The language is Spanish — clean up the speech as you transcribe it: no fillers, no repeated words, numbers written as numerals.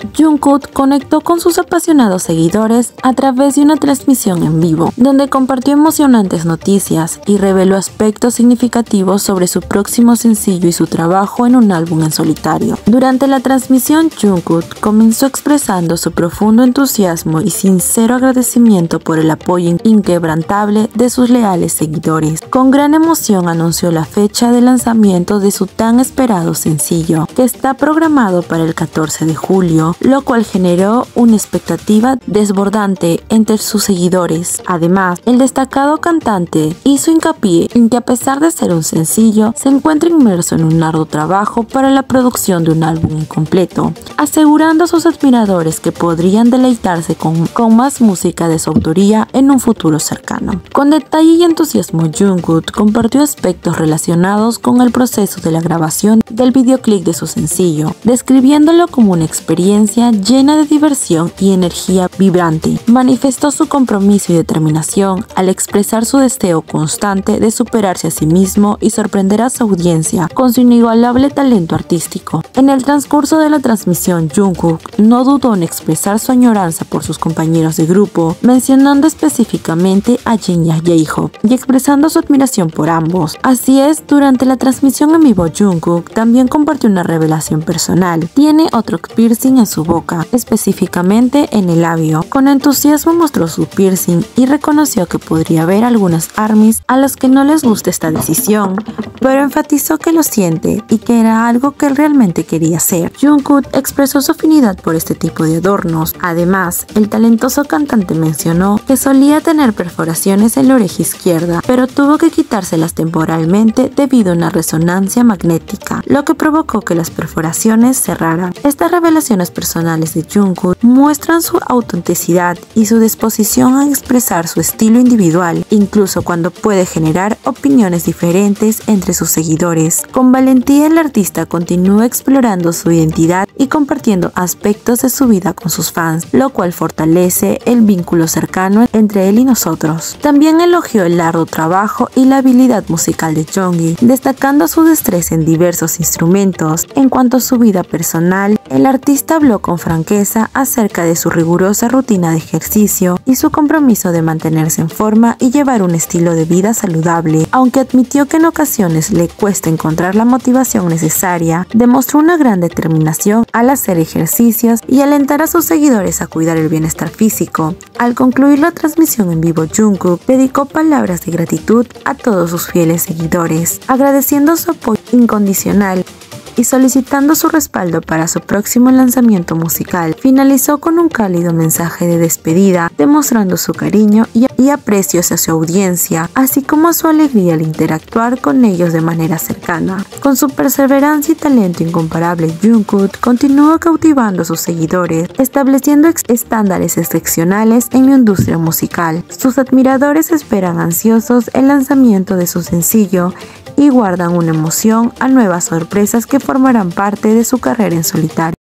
Jungkook conectó con sus apasionados seguidores a través de una transmisión en vivo, donde compartió emocionantes noticias y reveló aspectos significativos sobre su próximo sencillo y su trabajo en un álbum en solitario. Durante la transmisión, Jungkook comenzó expresando su profundo entusiasmo y sincero agradecimiento por el apoyo inquebrantable de sus leales seguidores. Con gran emoción anunció la fecha de lanzamiento de su tan esperado sencillo, que está programado para el 14 de julio, lo cual generó una expectativa desbordante entre sus seguidores. Además, el destacado cantante hizo hincapié en que a pesar de ser un sencillo, se encuentra inmerso en un arduo trabajo para la producción de un álbum incompleto, asegurando a sus admiradores que podrían deleitarse con más música de su autoría en un futuro cercano. Con detalle y entusiasmo, Jungkook compartió aspectos relacionados con el proceso de la grabación del videoclip de su sencillo, describiéndolo como una experiencia llena de diversión y energía vibrante. Manifestó su compromiso y determinación al expresar su deseo constante de superarse a sí mismo y sorprender a su audiencia con su inigualable talento artístico. En el transcurso de la transmisión, Jungkook no dudó en expresar su añoranza por sus compañeros de grupo, mencionando específicamente a Jin y a J-Hope y expresando su admiración por ambos. Así es, durante la transmisión en vivo, Jungkook también compartió una revelación personal. Tiene otro piercing en su boca, específicamente en el labio. Con entusiasmo mostró su piercing y reconoció que podría haber algunas ARMYs a las que no les gusta esta decisión, pero enfatizó que lo siente y que era algo que él realmente quería hacer. Jungkook expresó su afinidad por este tipo de adornos. Además, el talentoso cantante mencionó que solía tener perforaciones en la oreja izquierda, pero tuvo que quitárselas temporalmente debido a una resonancia magnética, lo que provocó que las perforaciones cerraran. Estas revelaciones personales de Jungkook muestran su autenticidad y su disposición a expresar su estilo individual, incluso cuando puede generar opiniones diferentes entre sus seguidores. Con valentía, el artista continúa explorando su identidad y compartiendo aspectos de su vida con sus fans, lo cual fortalece el vínculo cercano entre él y nosotros. También elogió el arduo trabajo y la habilidad musical de Jonghyun, destacando su destreza en diversos instrumentos. En cuanto a su vida personal, el artista habló con franqueza acerca de su rigurosa rutina de ejercicio y su compromiso de mantenerse en forma y llevar un estilo de vida saludable. Aunque admitió que en ocasiones le cuesta encontrar la motivación necesaria, demostró una gran determinación al hacer ejercicios y alentar a sus seguidores a cuidar el bienestar físico. Al concluir la transmisión en vivo, Jungkook dedicó palabras de gratitud a todos sus fieles seguidores, agradeciendo su apoyo incondicional y solicitando su respaldo para su próximo lanzamiento musical. Finalizó con un cálido mensaje de despedida, demostrando su cariño y aprecio hacia su audiencia, así como su alegría al interactuar con ellos de manera cercana. Con su perseverancia y talento incomparable, Jungkook continúa cautivando a sus seguidores, estableciendo estándares excepcionales en la industria musical. Sus admiradores esperan ansiosos el lanzamiento de su sencillo y guardan una emoción a nuevas sorpresas que formarán parte de su carrera en solitario.